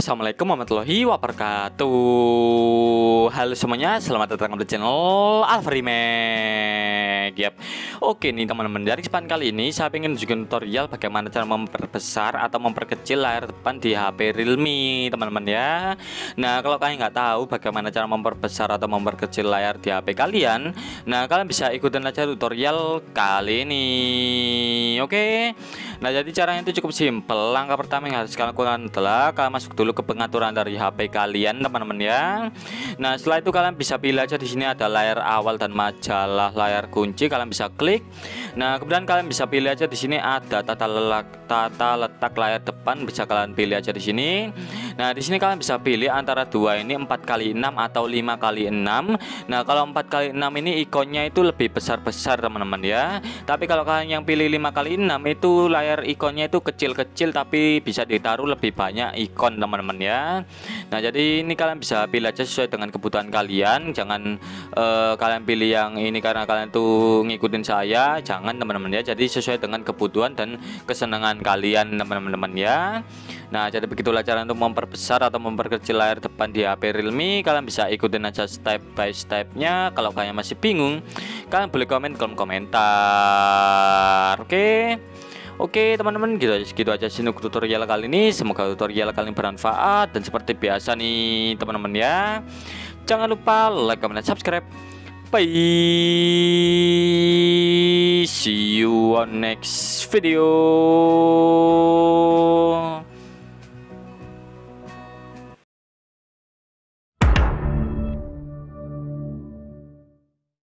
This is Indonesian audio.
Assalamualaikum warahmatullahi wabarakatuh. Halo semuanya, selamat datang di channel Alfarimek. Yap. Oke nih teman-teman, dari kesempatan kali ini saya ingin tunjukin tutorial bagaimana cara memperbesar atau memperkecil layar depan di HP Realme, teman-teman ya. Nah, kalau kalian nggak tahu bagaimana cara memperbesar atau memperkecil layar di HP kalian, nah kalian bisa ikutin aja tutorial kali ini. Oke. Nah, jadi caranya itu cukup simpel. Langkah pertama yang harus kalian lakukan adalah kalian masuk dulu ke pengaturan dari HP kalian, teman-teman ya. Nah, setelah itu kalian bisa pilih aja di sini ada layar awal dan majalah layar kunci, kalian bisa klik. Nah, kemudian kalian bisa pilih aja di sini ada tata letak layar depan, bisa kalian pilih aja di sini. Nah, di sini kalian bisa pilih antara dua ini 4x6 atau 5x6. Nah, kalau 4x6 ini ikonnya itu lebih besar-besar, teman-teman ya. Tapi kalau kalian yang pilih 5x6 itu layar ikonnya itu kecil-kecil tapi bisa ditaruh lebih banyak ikon, teman-teman ya. Nah, jadi ini kalian bisa pilih aja sesuai dengan kebutuhan kalian. Jangan kalian pilih yang ini karena kalian tuh ngikutin saya, jangan teman-teman ya. Jadi sesuai dengan kebutuhan dan kesenangan kalian, teman-teman ya. Nah, jadi begitulah cara untuk memperbesar atau memperkecil layar depan di HP Realme. Kalian bisa ikutin aja step by stepnya. Kalau kalian masih bingung, kalian boleh komen di kolom komentar. Oke teman-teman, gitu aja sih untuk tutorial kali ini. Semoga tutorial kali ini bermanfaat. Dan seperti biasa nih teman-teman ya, jangan lupa like, comment, dan subscribe. Bye. See you on next video.